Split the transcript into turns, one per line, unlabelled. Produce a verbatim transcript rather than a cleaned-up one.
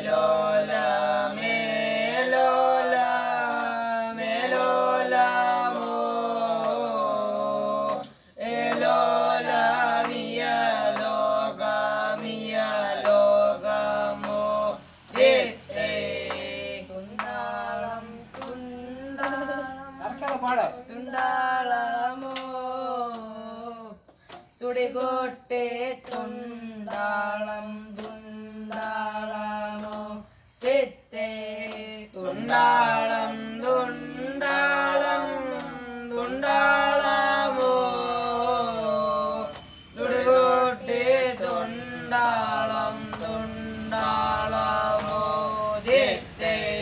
ലോല മേലോല മേലോല മോ ഏലോല മിയ ലോക മിയ ലോകമോ ഏത്തേ തുണ്ടാളം തുണ്ടാളം തുണ്ടാളമോ തുടികൊട്ടെ തുണ്ടാളം തുണ്ടാളമോ തെത്തേ തുണ്ടാളം തുണ്ടാളം തുണ്ടാളമോ തുടികൊട്ടെ തുണ്ടാളം തുണ്ടാളമോ തെത്തേ